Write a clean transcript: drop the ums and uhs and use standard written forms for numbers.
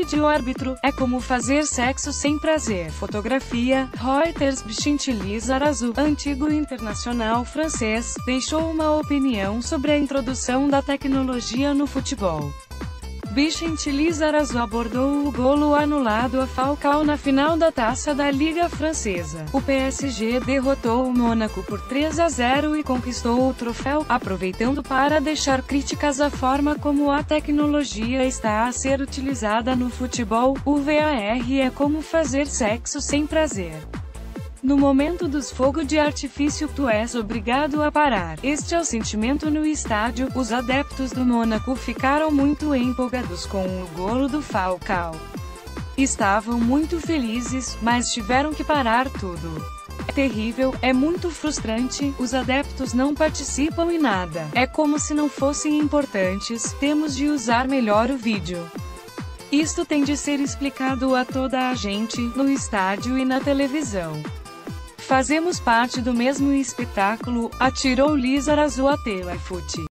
vídeo-árbitro, é como fazer sexo sem prazer. Fotografia, Reuters. Bichinti Lizarazu, antigo internacional francês, deixou uma opinião sobre a introdução da tecnologia no futebol. Bichinti Lizarazu abordou o golo anulado a Falcao na final da Taça da Liga Francesa. O PSG derrotou o Mônaco por 3-0 e conquistou o troféu, aproveitando para deixar críticas à forma como a tecnologia está a ser utilizada no futebol. O VAR é como fazer sexo sem prazer. No momento dos fogos de artifício, tu és obrigado a parar. Este é o sentimento no estádio. Os adeptos do Mônaco ficaram muito empolgados com o golo do Falcao. Estavam muito felizes, mas tiveram que parar tudo. É terrível, é muito frustrante, os adeptos não participam em nada. É como se não fossem importantes, temos de usar melhor o vídeo. Isto tem de ser explicado a toda a gente, no estádio e na televisão. Fazemos parte do mesmo espetáculo, atirou Lizarazu a Telefute.